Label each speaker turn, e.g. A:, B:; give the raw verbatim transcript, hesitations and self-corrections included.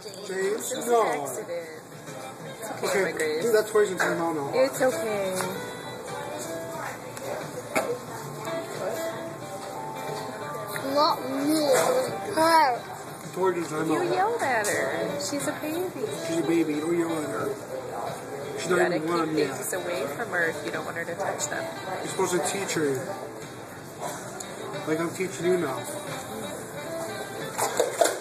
A: James.
B: James?
A: It was
B: No.
A: an accident. It's okay,
B: Okay,
A: my Grace.
B: leave that toys in time out now.
A: It's okay.
C: Not me, it was her.
B: Toys in time
A: You
B: out.
A: yelled at her. She's a baby.
B: She's a baby. Don't yell at her. She's
A: You
B: not
A: gotta
B: even
A: keep
B: one yet.
A: things away from her if you don't want her to touch them.
B: You're supposed to teach her. Like I'm teaching you now.